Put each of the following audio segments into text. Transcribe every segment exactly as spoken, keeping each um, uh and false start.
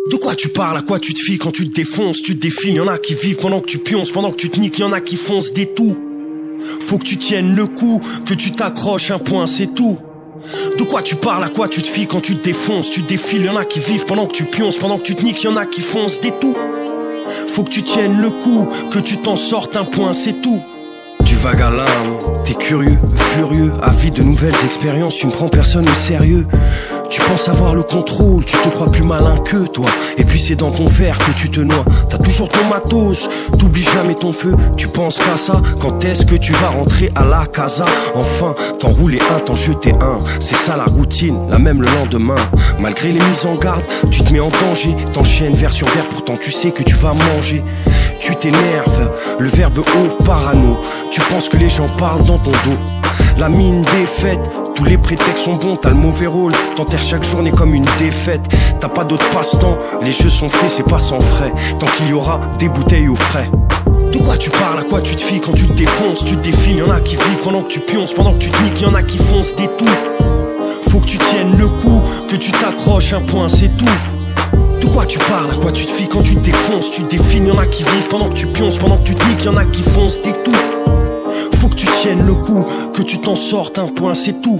De quoi tu parles, à quoi tu te fies quand tu te défonces, tu te défiles, y'en a qui vivent pendant que tu pionces, pendant que tu te niques, y'en a qui foncent des tout. Faut que tu tiennes le coup, que tu t'accroches, un point c'est tout. De quoi tu parles, à quoi tu te fies quand tu te défonces, tu te défiles, y'en a qui vivent pendant que tu pionces, pendant que tu te niques, y'en a qui foncent des tout. Faut que tu tiennes le coup, que tu t'en sortes, un point c'est tout. Tu vagues à l'âme, t'es curieux, furieux, avide de nouvelles expériences, tu ne prends personne au sérieux. Tu penses avoir le contrôle, tu te crois plus malin que toi. Et puis c'est dans ton verre que tu te noies. T'as toujours ton matos, t'oublies jamais ton feu. Tu penses qu'à ça, quand est-ce que tu vas rentrer à la casa? Enfin, t'enrouler un, t'en jeter un. C'est ça la routine, la même le lendemain. Malgré les mises en garde, tu te mets en danger. T'enchaînes verre sur verre, pourtant tu sais que tu vas manger. Tu t'énerves, le verbe haut, parano. Tu penses que les gens parlent dans ton dos. La mine défaite, tous les prétextes sont bons, t'as le mauvais rôle. T'enterres chaque journée comme une défaite. T'as pas d'autre passe-temps, les jeux sont faits, c'est pas sans frais. Tant qu'il y aura des bouteilles au frais. De quoi tu parles, à quoi tu te fies quand tu te défonces, tu te défiles, y'en a qui vivent pendant que tu pionces, pendant que tu te niques, y'en a qui foncent des tout. Faut que tu tiennes le coup, que tu t'accroches, un point c'est tout. De quoi tu parles, à quoi tu te fies quand tu te défonces, tu te défiles, y'en a qui vivent pendant que tu pionces, pendant que tu te niques, y'en a qui foncent des tout. Faut que tu tiennes le coup, que tu t'en sortes, un point c'est tout.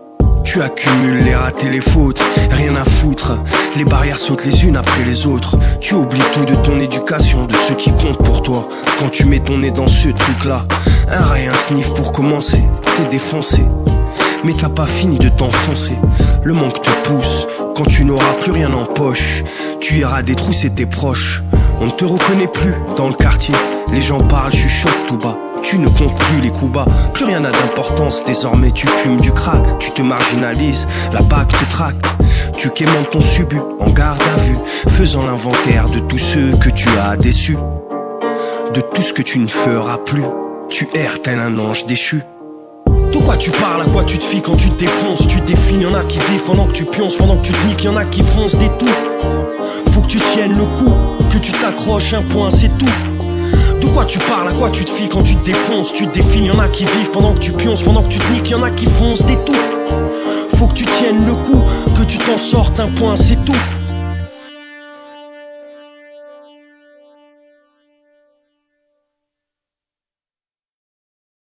Tu accumules les ratés, les fautes, rien à foutre. Les barrières sautent les unes après les autres. Tu oublies tout de ton éducation, de ce qui compte pour toi. Quand tu mets ton nez dans ce truc-là, un rail, un sniff pour commencer, t'es défoncé. Mais t'as pas fini de t'enfoncer. Le manque te pousse, quand tu n'auras plus rien en poche. Tu iras détrousser tes proches. On ne te reconnaît plus dans le quartier. Les gens parlent, chuchotent tout bas. Tu ne comptes plus les coups bas, plus rien n'a d'importance. Désormais tu fumes du crack, tu te marginalises, la bague te traque. Tu quémantes ton subut en garde à vue, faisant l'inventaire de tous ceux que tu as déçus. De tout ce que tu ne feras plus, tu erres tel un ange déchu. De quoi tu parles, à quoi tu te fies quand tu te défonces, tu te défiles, y'en a qui vivent pendant que tu pionces, pendant que tu te niques, y'en a qui foncent des tout. Faut que tu tiennes le coup, que tu t'accroches, un point c'est tout. De quoi tu parles, à quoi tu te fies quand tu te défonces, tu te défiles, y'en a qui vivent pendant que tu pionces, pendant que tu te niques, y'en a qui foncent des tout. Faut que tu tiennes le coup, que tu t'en sortes, un point c'est tout.